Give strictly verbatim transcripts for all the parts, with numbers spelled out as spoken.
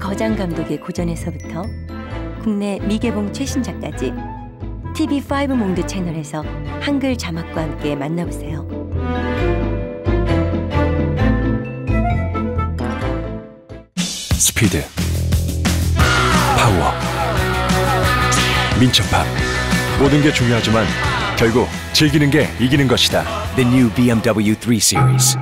거장 감독의 고전에서부터 국내 미개봉 최신작까지 티비 파이브 몽드 채널에서 한글 자막과 함께 만나보세요. 스피드, 파워, 민첩함, 모든 게 중요하지만 결국 즐기는 게 이기는 것이다. The new 비 엠 더블유 쓰리 Series.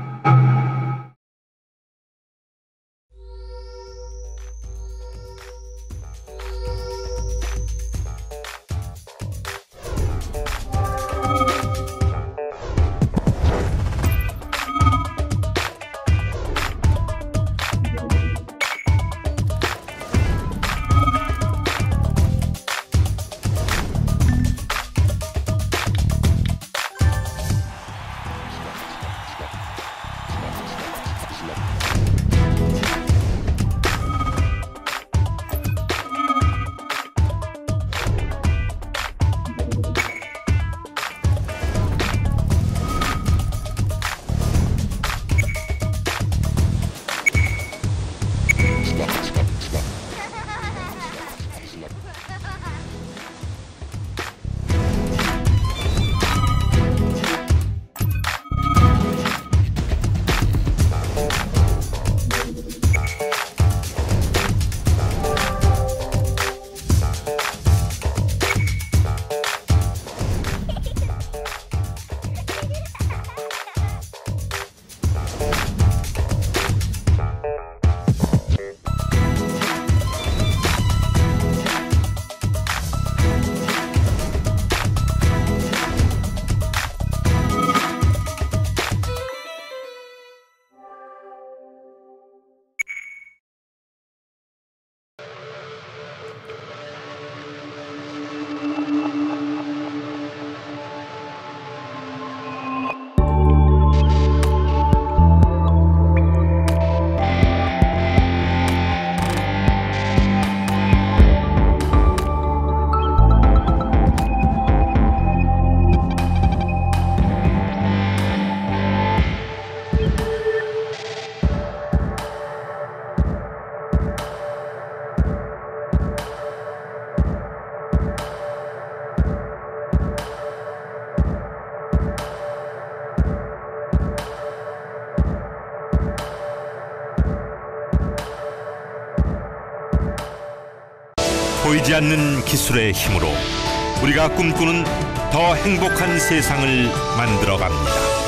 보이지 않는 기술의 힘으로 우리가 꿈꾸는 더 행복한 세상을 만들어갑니다.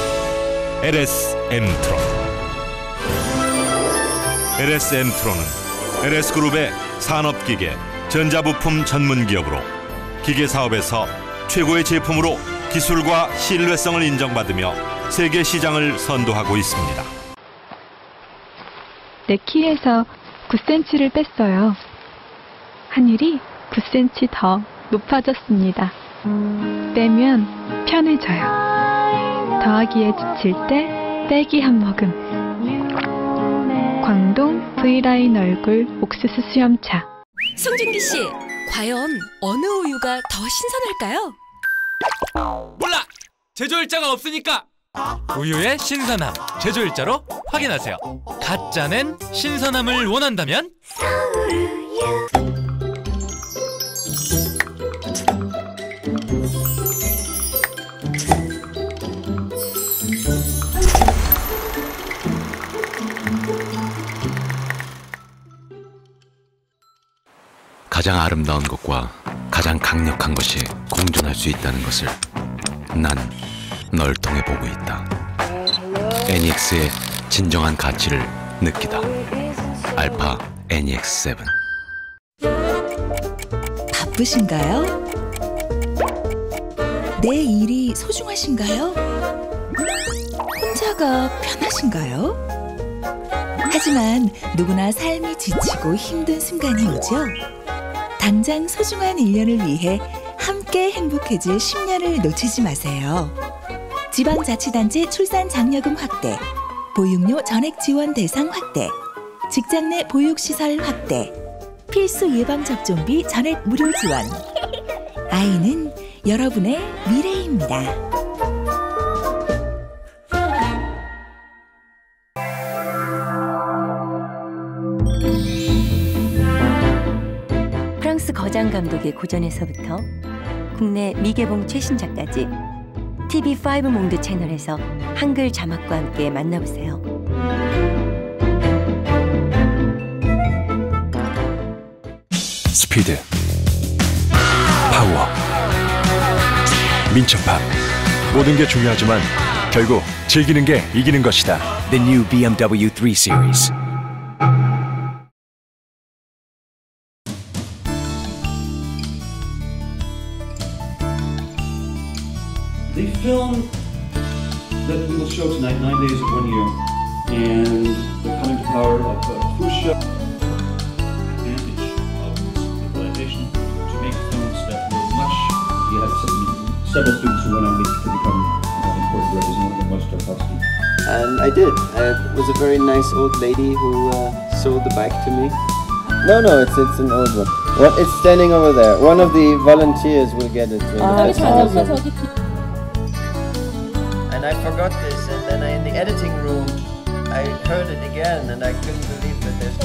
엘에스 엠트론. 엘에스 엠트론은 엘에스그룹의 산업기계, 전자부품 전문기업으로 기계사업에서 최고의 제품으로 기술과 신뢰성을 인정받으며 세계 시장을 선도하고 있습니다. 내 키에서 구 센티미터를 뺐어요. 하늘이 구 센티미터 더 높아졌습니다. 빼면 편해져요. 더하기에 지칠 때 빼기 한 모금. 광동 V라인 얼굴 옥수수 수염차. 송중기 씨, 과연 어느 우유가 더 신선할까요? 몰라! 제조일자가 없으니까! 우유의 신선함, 제조일자로 확인하세요. 가짜는 신선함을 원한다면 서울우유. 가장 아름다운 것과 가장 강력한 것이 공존할 수 있다는 것을 난 널 통해 보고 있다. 애니엑스의 진정한 가치를 느끼다. 알파 애니엑스 세븐. 바쁘신가요? 내 일이 소중하신가요? 혼자가 편하신가요? 하지만 누구나 삶이 지치고 힘든 순간이 오죠. 당장 소중한 일 년을 위해 함께 행복해질 십 년을 놓치지 마세요. 지방자치단체 출산장려금 확대, 보육료 전액 지원 대상 확대, 직장 내 보육시설 확대, 필수 예방접종비 전액 무료 지원. 아이는 여러분의 미래입니다. 거장 감독의 고전에서부터 국내 미개봉 최신작까지 티비 파이브 몽드 채널에서 한글 자막과 함께 만나보세요. 스피드, 파워, 민첩함, 모든 게 중요하지만 결국 즐기는 게 이기는 것이다. The new 비엠더블유 three series. The film that we will show tonight, Nine Days of One Year, and the coming to power of uh, Khrushchev, advantage of this globalization to make films that were much. You had some, several students who went on to become uh, important directors, one of them was Tarkovsky. And I did. I was a very nice old lady who uh, sold the bike to me. No, no, it's it's an old one. What? It's standing over there. One of the volunteers will get it. 아, And I forgot this, and then I, in the editing room, I heard it again, and I couldn't believe that there's.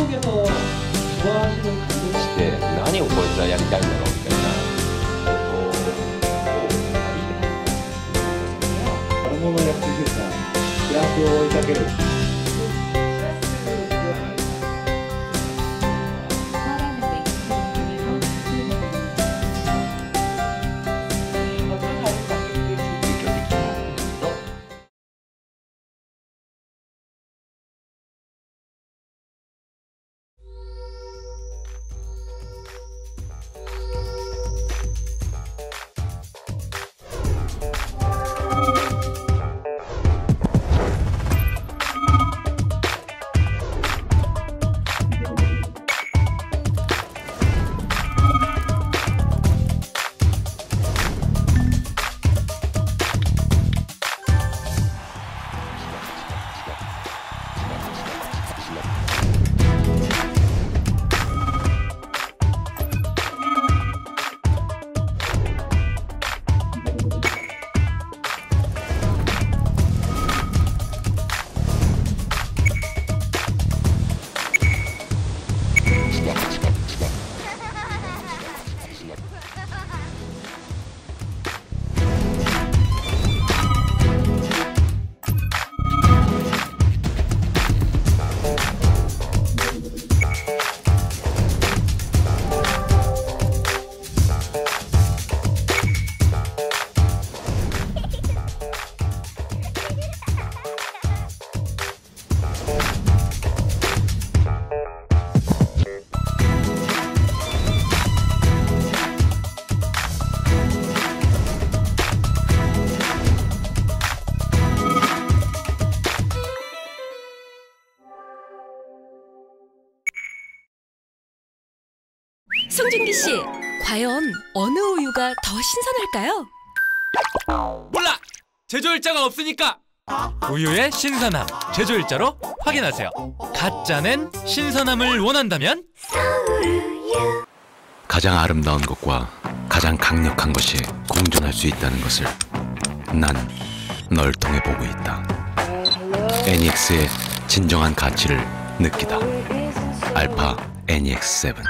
감독님께서 좋아하시는 감독 して何をこいつはやりたいんだろうみたいな。 다른 걸 약속했다. 그래서 이렇게 송중기 씨, 과연 어느 우유가 더 신선할까요? 몰라! 제조일자가 없으니까! 우유의 신선함, 제조일자로 확인하세요. 가짜는 신선함을 원한다면 가장 아름다운 것과 가장 강력한 것이 공존할 수 있다는 것을 난 널 통해 보고 있다. 애니엑스의 진정한 가치를 느끼다. 알파 애니엑스 세븐.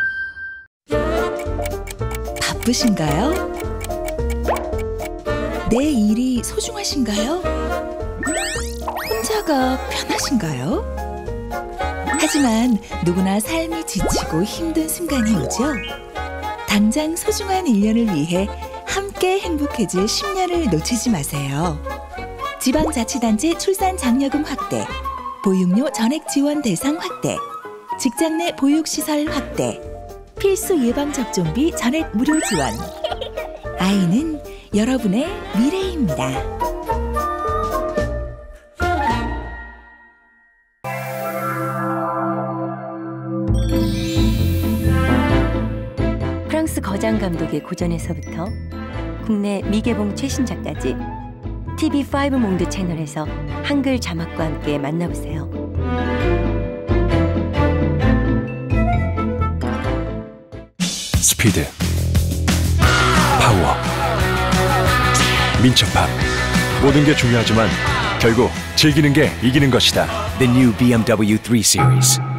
바쁘신가요? 내 일이 소중하신가요? 혼자가 편하신가요? 하지만 누구나 삶이 지치고 힘든 순간이 오죠. 당장 소중한 일 년을 위해 함께 행복해질 십 년을 놓치지 마세요. 지방자치단체 출산 장려금 확대, 보육료 전액 지원 대상 확대, 직장 내 보육시설 확대, 필수 예방접종비 전액 무료 지원. 아이는 여러분의 미래입니다. 프랑스 거장 감독의 고전에서부터 국내 미개봉 최신작까지 티비 파이브 몽드 채널에서 한글 자막과 함께 만나보세요. 스피드, 파워, 민첩함, 모든 게 중요하지만 결국 즐기는 게 이기는 것이다. The new 비엠더블유 쓰리 시리즈.